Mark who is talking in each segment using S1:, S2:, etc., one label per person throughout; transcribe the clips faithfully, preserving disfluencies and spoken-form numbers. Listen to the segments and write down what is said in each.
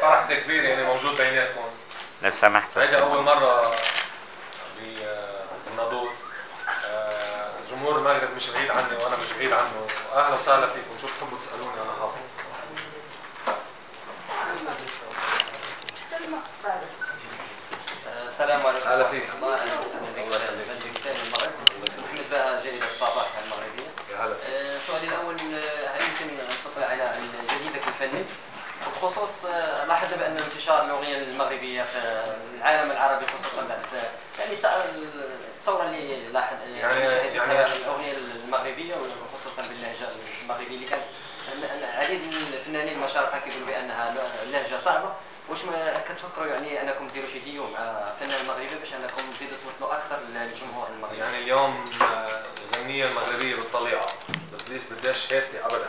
S1: فرح كبير يعني موجود بيناتكم.
S2: لو سمحت
S1: هيدا اول مره بالناظور. جمهور المغرب مش بعيد عني وانا مش بعيد عنه، واهلا وسهلا فيكم. شو بتحبوا تسالوني انا حاضر.
S3: سلمى.
S4: السلام عليكم.
S1: اهلا فيك.
S4: الله اهلا وسهلا بك. الله يخليك. ثاني المغرب. محمد بها جريدة الصباح المغربية.
S1: يا هلا.
S4: سؤالي الاول، هل يمكن ان تطلع على جديدك الفني؟ وبخصوص لاحظنا بان انتشار الاغنيه المغربيه في العالم العربي خصوصا بعد يعني الثوره اللي لاحظ
S1: يعني يعني
S4: الاغنيه المغربيه وخصوصا باللهجه المغربيه اللي كانت عديد من الفنانين ما شاركوا كيقولوا بانها لهجه صعبه. واش ما كتفكروا يعني انكم ديروا شي ديو مع فنان مغربي باش انكم تزيدوا توصلوا اكثر للجمهور المغربي؟
S1: يعني اليوم الغنيه المغربيه بالطليعه بديش بديش هيبتي ابدا.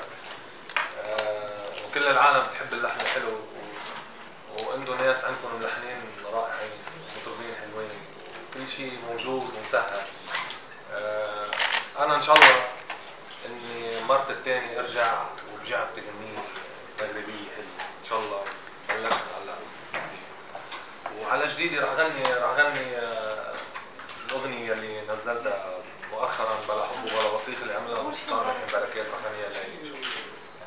S1: وكل العالم بتحب اللحن الحلو، وعنده ناس عندكم ملحنين رائعين، مطربين حلوين، كل شيء موجود ومسهل. انا ان شاء الله اني مرت الثاني ارجع ورجعت بغنيه مغربيه حلوه ان شاء الله. بلشنا هلا وعلى جديدي رح غني رح غني الاغنيه اللي نزلتها مؤخرا بلا حب ولا بطيخ اللي عملها مستقام من بركات رح غنيها ليلي ان شاء الله.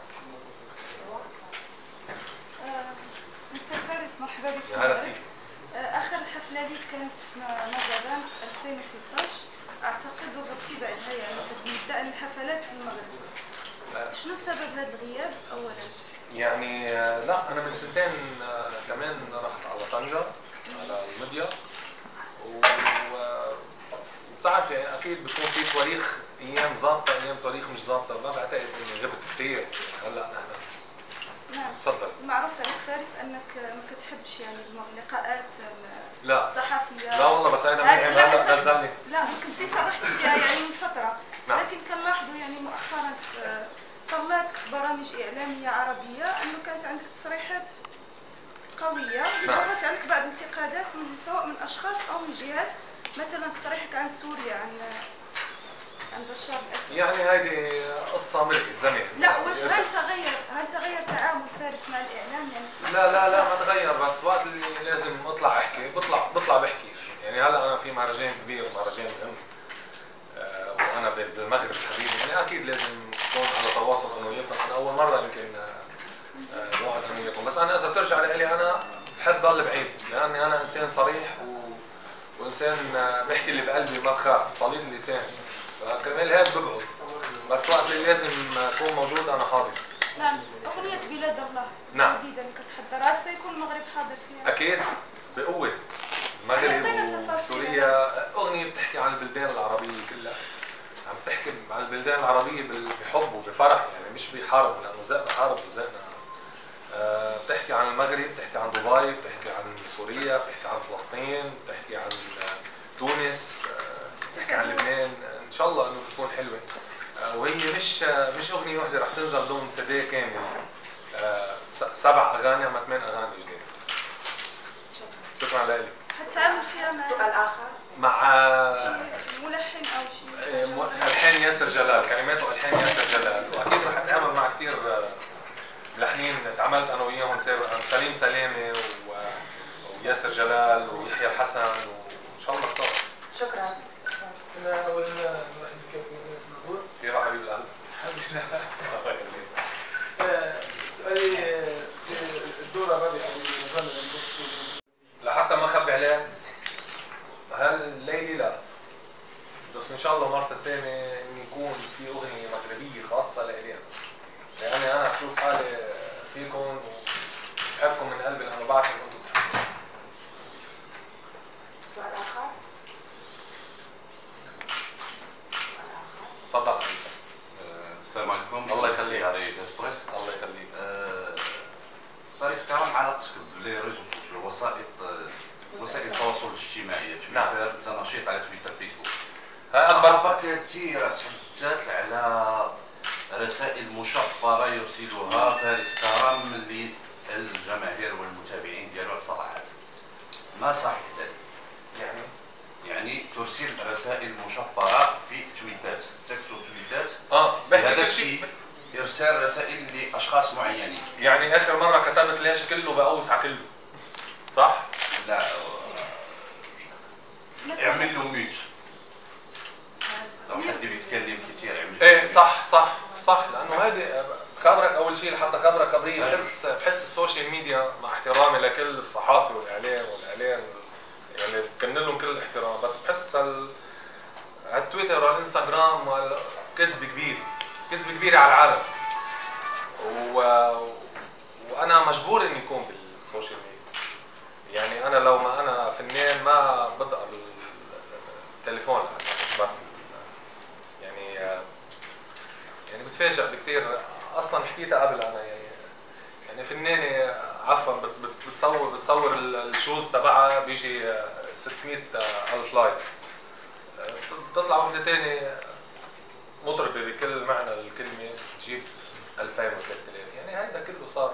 S3: مستر فارس مرحبا بك.
S1: يا هلا فيك.
S3: اخر حفله لي كانت في مازادان في ألفين وثلاثطاش اعتقد، وغبتي بعدها يعني من مبدا الحفلات في المغرب. شنو سبب هذا الغياب اولا؟
S1: يعني لا انا من سنتين كمان رحت على طنجة على المديا، وبتعرفي اكيد بيكون في تواريخ ايام ظابطه ايام تواريخ مش ظابطه. ما بعتقد اني غبت كثير هلا نحن.
S3: نعم.
S1: تفضل.
S3: معروف عليك فارس انك ما كتحبش يعني اللقاءات
S1: لا
S3: الصحفيه.
S1: لا والله بس انا منيح هلا نزلني.
S3: لا كنتي صرحتي بها يعني من فتره.
S1: نعم.
S3: لكن كنلاحظوا يعني مؤخرا في طلاتك في برامج اعلاميه عربيه انه كانت عندك تصريحات قويه جرت عليك بعض الانتقادات من سواء من اشخاص او من جهات، مثلا تصريحك عن سوريا، عن عن بشار الاسد.
S1: يعني هيدي قصه ملكت زمان.
S3: لا واش هل تغير هل تغير تعامل فارس مع الاعلام يعني؟
S1: لا لا لا ما تغير، بس وقت اللي لازم اطلع احكي بطلع بطلع بحكي. يعني هلا انا في مهرجان كبير مهرجان مهم أه وانا بالمغرب الحبيبي، يعني اكيد لازم تكون على تواصل انا وياكم. انا اول مره يمكن أه وقعد انا وياكم، بس انا اذا بترجع لي انا بحب ضل بعيد، لاني انا انسان صريح و... وانسان بحكي اللي بقلبي ما بخاف، صليب اللسان، فكرمال هيك ببعد. بس وقت اللي لازم اكون موجود انا حاضر.
S3: نعم. اغنيه بلاد الله
S1: نعم
S3: جديده اللي كتحضرها، هل سيكون المغرب حاضر فيها؟
S1: اكيد بقوه. المغرب وسوريا اغنيه بتحكي عن البلدان العربيه كلها، عم تحكي عن البلدان العربيه بحب وبفرح، يعني مش بحرب، لانه ذقنا حرب وذقنا. أه بتحكي عن المغرب، بتحكي عن دبي، بتحكي عن سوريا، بتحكي عن فلسطين، بتحكي عن تونس، أه بتحكي عن لبنان. ان شاء الله انه بتكون حلوه. أه وهي مش مش اغنيه وحده رح تنزل ضمن سي كامل. أه سبع اغاني اما ثمان اغاني جديده. شكرا لك.
S3: حتعمل فيها مع
S5: سؤال اخر
S1: مع
S3: ملحن او شيء؟
S1: الحان ياسر جلال، كلمات والحان ياسر جلال، واكيد رح اتعامل مع كثير ملحنين تعاملت انا وياهم سابقا، سليم سلامه وياسر جلال ويحيى الحسن، وان شاء الله اختار.
S5: شكرا.
S6: انا اول واحد كيف اسمه
S1: كيف حبيب القلب؟
S6: الله يخليك. سؤالي الدوره الرابعه اللي
S1: لحتى ما اخبي عليك هالليله لا، بس ان شاء الله مرة الثانية اني يكون في اغنية مغربية خاصة لإلي انا، لاني انا بشوف حالي فيكم وبحبكم من قلبي لانه بعرف انكم انتم بتحبوني.
S5: سؤال اخر؟
S1: تفضل.
S7: السلام عليكم.
S1: الله يخليك.
S7: علي اسبريس.
S1: الله يخليك.
S7: فارس كرم، علاقتك بلي ريزو سوسيو، وسائط وسائل التواصل الاجتماعي، تويتر، انت نشيط على تويتر، فيسبوك.
S1: ها اكبر
S7: كثيرة تحدثت على رسائل مشفرة يرسلها فارس كرم للجماهير والمتابعين ديالو على الصراحات. ما صحيح ذلك؟
S1: يعني
S7: يعني ترسل رسائل مشفرة في تويتات، تكتب تويتات
S1: اه بهدف
S7: شيء ارسال رسائل لاشخاص معينين.
S1: يعني اخر مره كتبت ليش ماشي كله بقوس على كله، صح؟
S7: لا اعمل له ميوت لو حد بيتكلم كثير اعمل
S1: ايه صح صح صح، لانه هيدي خبرك اول شيء لحتى خبرك خبريه. بحس بحس السوشيال ميديا مع احترامي لكل الصحافه والاعلام والاعلام يعني بكن لهم كل الاحترام، بس بحس هال هالتويتر والانستغرام كذب كبير، كذب كبير على العالم. و... وانا مجبور اني اكون بالسوشيال ميديا. يعني انا لو ما انا فنان ما بدأ التليفون بس يعني يعني بتفاجئ بكثير. اصلا حكيتها قبل انا يعني يعني فنانه عفوا بتصور بتصور الشوز تبعها بيجي ستمية ألف لايك، بتطلع وحده ثانيه مطربه بكل معنى الكلمه تجيب ألفين و ثلاثة آلاف. يعني هذا كله صار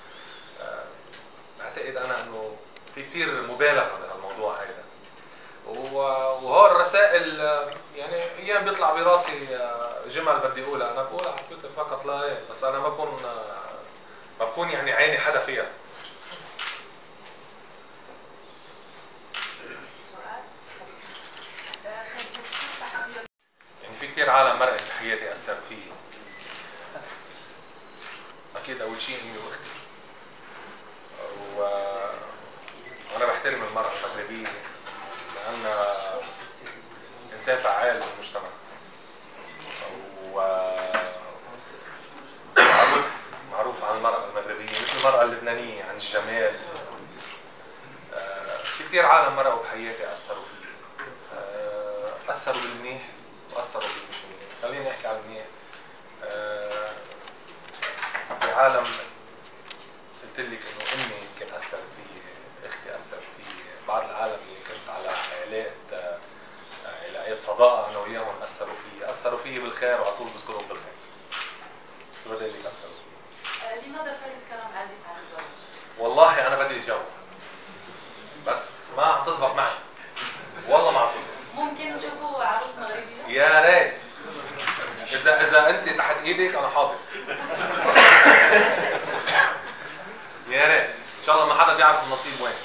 S1: اعتقد انا انه في كثير مبالغه بهالموضوع هذا. وهو الرسائل يعني ايام بيطلع براسي جمل بدي اقولها انا بقولها على تويتر فقط لا غير، بس انا ما بكون ما بكون يعني عيني حدا فيها. يعني في كثير عالم مرقت بحياتي اثرت فيي. اكيد اول شيء امي واختي، و... وانا بحترم المرأة المغربية لأنها إنسان فعال بالمجتمع، و معروف معروف عن المرأة المغربية مثل المرأة اللبنانية عن الجمال. في كثير عالم مرقوا بحياتي أثروا فيي، أثروا بالمنيح وأثروا بالمش منيح. خليني أحكي عن المنيح. في عالم قلت لك إنه أمي يمكن أثرت فيي، اختي اثرت في بعض العالم اللي كنت على علاقات علاقات صداقه انا وياهم اثروا فيي، اثروا فيي بالخير وعلى طول بذكرهم بالخير. شو بدي لك اثروا فيي؟
S2: لماذا فارس كرم عازف عن الزواج؟
S1: والله انا بدي اتجوز بس ما عم تزبط معي، والله ما عم تزبط.
S2: ممكن نشوفوا عروس مغربيه؟
S1: يا ريت. اذا اذا انت تحت ايدك انا حاضر. يا ريت. ان شاء الله ما حدا بيعرف النصيب وين.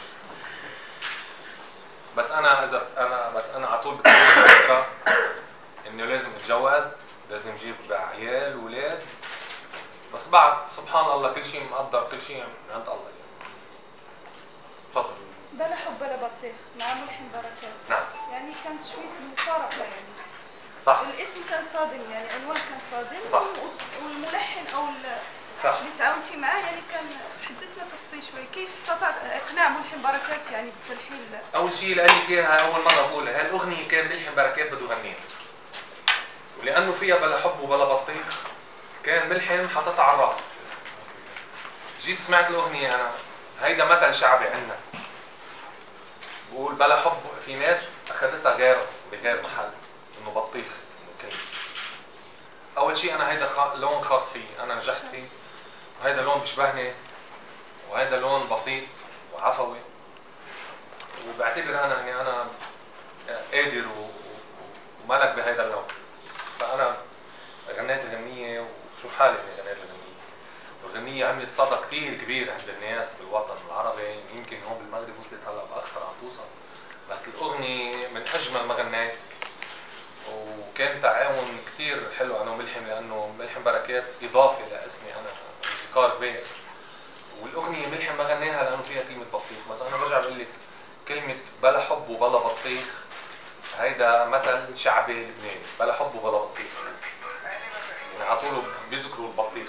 S1: بس انا اذا انا بس انا على طول بتكلم الفكره انه لازم اتجوز، لازم اجيب عيال واولاد، بس بعد سبحان الله كل شيء مقدر، كل شيء من عند الله يعني. تفضل.
S3: بلا حب بلا بطيخ مع ملحم بركات.
S1: نعم.
S3: يعني كانت شويه المفارقه يعني.
S1: صح.
S3: الاسم كان صادم يعني عنوان كان صادم.
S1: صح.
S3: والملحن او
S1: صح.
S3: اللي تعاونتي معاه يعني كان حددنا تفصيل شوي. كيف استطعت اقناع ملحم بركات يعني بالتلحين؟
S1: اول شيء لاني اياها اول مره بقولها، هالاغنيه كان ملحم بركات بده يغنيها، ولانه فيها بلا حب وبلا بطيخ كان ملحم حاططها على الراف. جيت سمعت الاغنيه انا، هيدا مثل شعبي عندنا بقول بلا حب، في ناس اخذتها غير بغير محل انه بطيخ كلمه. اول شيء انا هيدا خ... لون خاص فيه، انا نجحت فيه، وهيدا لون بيشبهني، وهيدا لون بسيط وعفوي، وبعتبر انا اني انا قادر و... وملك بهيدا اللون. فانا غنيت الغنيه وشوف حالي اني غنيت الغنيه، والغنيه عملت صدى كثير كبير عند الناس بالوطن العربي. يمكن هون بالمغرب وصلت هلا باخر عم توصل، بس الاغنيه من اجمل ما غنيت، وكان تعاون كثير حلو انا وملحم، لانه ملحم بركات اضافه لاسمي انا موسيقار كبير، والاغنيه ملحم ما غناها لانه فيها كلمه بطيخ. بس انا برجع بقول لك كلمه بلا حب وبلا بطيخ هيدا مثل شعبي لبناني، بلا حب وبلا بطيخ يعني على طول بيذكروا البطيخ.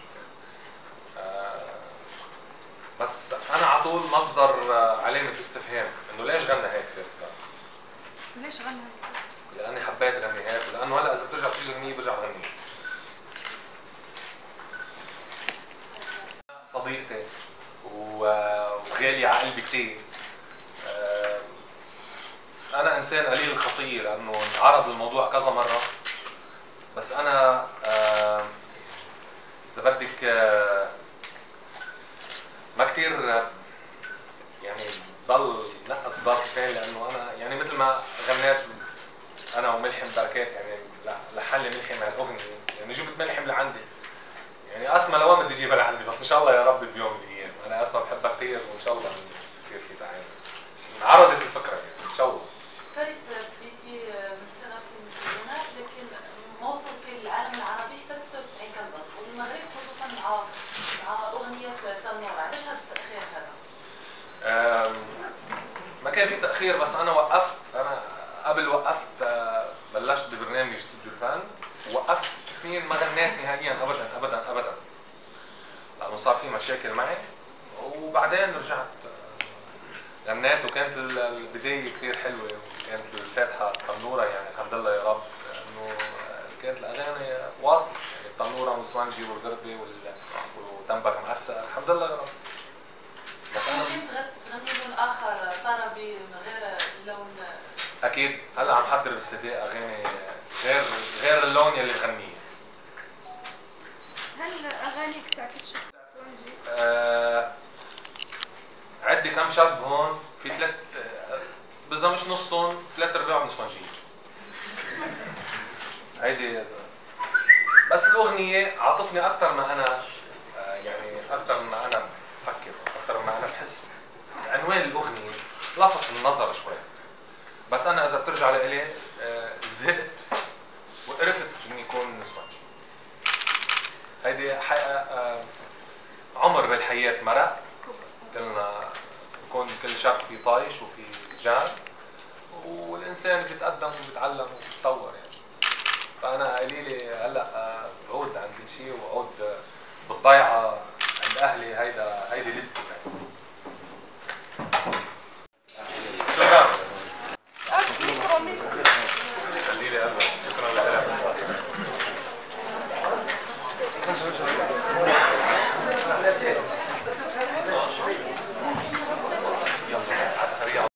S1: آه بس انا على طول مصدر علامه استفهام انه ليش غنى هيك فارس كرم؟
S3: ليش غنى هيك؟
S1: لاني حبيت اغني هيك، ولانه هلا اذا بترجع تيجي اغنيه برجع بغنيها. صديقتي وغالي على قلبي كثير. انا انسان قليل الخصيه لانه انعرض الموضوع كذا مره، بس انا اذا بدك ما كثير يعني ضل نقص بضل، لانه انا يعني مثل ما غنيت انا وملحم بركات يعني لحن لي ملحم هالاغنيه، يعني جبت ملحم لعندي، يعني اسمى لوين بدي اجيبها لعندي، بس ان شاء الله يا رب بيوم من الايام. انا اسمى وان شاء الله يصير في تعاون. انعرضت الفكره يعني ان شاء الله.
S2: فارس بديتي من صغر سن التسعينات لكن ما وصلتي للعالم العربي حتى ستة وتسعين كنظن، والمغرب خصوصا مع مع اغنيه تنورة، علاش هذا التاخير هذا؟
S1: ما كان في تاخير بس انا وقفت، انا قبل وقفت بلشت ببرنامج استوديو الفن ووقفت ست سنين ما غنيت نهائيا ابدا ابدا ابدا لانه صار في مشاكل معي، وبعدين رجعت غنيت وكانت البدايه كثير حلوه وكانت الفاتحه تنوره يعني الحمد لله يا رب انه كانت الاغاني واصله يعني التنوره والسوانجي والغربي وتنبك معسل الحمد لله يا رب.
S2: بس انا ممكن تغني لون اخر طربي غير اللون؟
S1: اكيد هلا عم حضر بالسي دي اغاني غير غير اللون يلي بغنيه.
S3: هل اغانيك تعكس شخص سوانجي؟
S1: آه عندي كم شاب هون في ثلاث بس مش نصهم ثلاث ارباعهم نسوانجيين. هيدي بس الاغنيه عطتني اكثر ما انا آه يعني اكثر ما انا بفكر اكثر ما انا بحس. عنوان الاغنيه لفت النظر شوي بس انا اذا بترجع لإلي آه زهقت وقرفت اني اكون نسوانجي. هيدي حقيقه آه عمر بالحياه مرق، كلنا بكون كل شاب في طايش وفي جان والانسان بيتقدم وبيتعلم وبيتطور يعني. فانا قليلي هلا بعود عن كل شيء وعود بالضيعه عند اهلي. هيدا هيدي لستي يعني. شكرا. خليلي قلبك. شكرا لك.